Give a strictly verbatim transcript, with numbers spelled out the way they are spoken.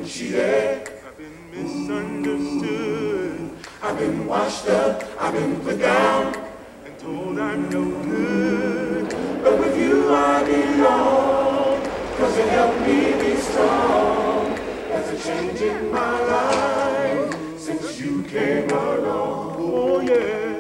been cheated, I've been misunderstood, I've been washed up, I've been put down, and told I'm no good. But with you I belong, cause you helped me be strong. There's a change in my life since you came along. Oh yeah.